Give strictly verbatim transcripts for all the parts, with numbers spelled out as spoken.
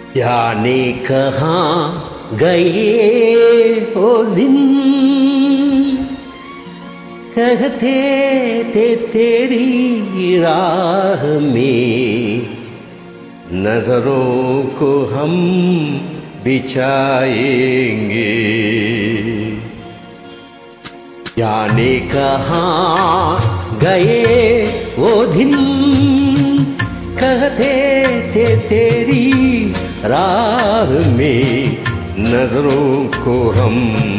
जाने कहाँ गए वो दिन, कहते थे तेरी राह में नजरों को हम बिछाएंगे। जाने कहाँ गए वो दिन, कहते थे तेरी राह में नजरों को हम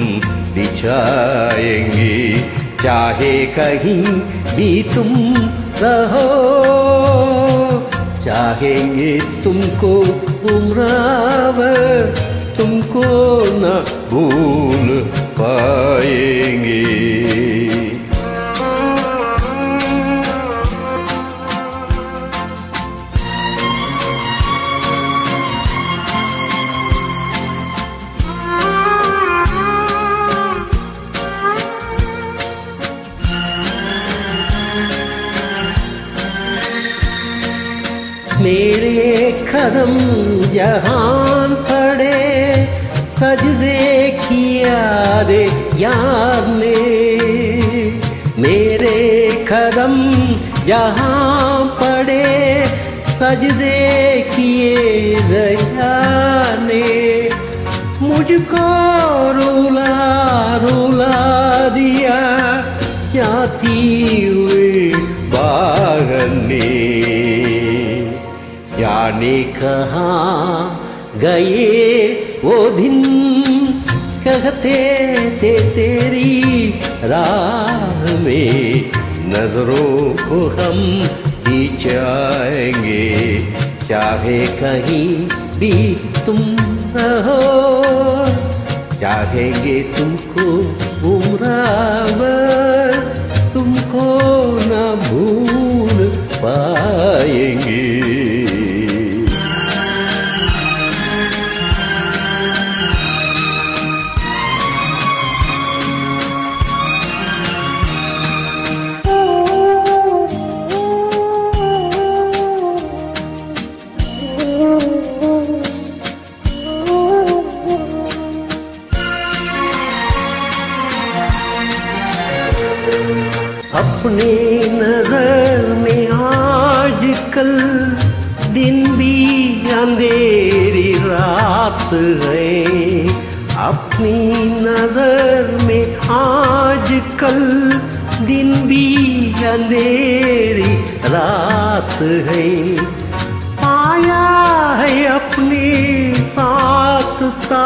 बिछाएंगे। चाहे कहीं भी तुम रहो, चाहेंगे तुमको उम्रभर, तुमको न भूल पाएंगे। मेरे कदम जहान पड़े, सजदे किया दे यार ने। मेरे कदम जहां पड़े, सजदे किए दया ने। मुझको रुला रुला दिया जाती हुई बाहर ने। जाने कहाँ गए वो दिन, कहते थे तेरी राह में नजरों को हम बिछाएंगे। चाहे कहीं भी तुम रहो, चाहेंगे तुमको उम्रभर, तुमको न भूल पाएंगे। अपने नजर में आज कल दिन भी अंधेरी रात है। अपनी नजर में आज कल दिन भी अंधेरी रात है। पाया है अपने साथ था,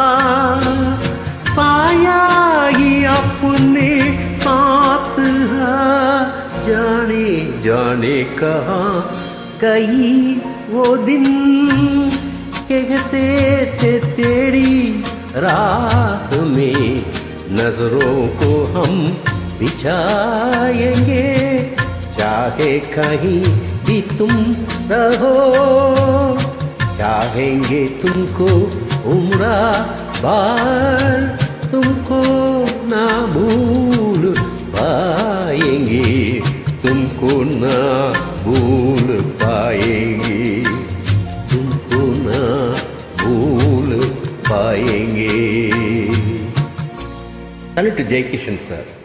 पाया ही अपने साथ है। जाने जाने कहाँ गई वो दिन, कहते थे तेरी राह में नजरों को हम बिछाएंगे। चाहे कहीं भी तुम रहो, चाहेंगे तुमको उम्रभर, तुमको ना भूल पाएंगे, तुमको ना भूल पाएंगे, तुमको ना भूल पाएंगे। Salute to Jai Kishan sir.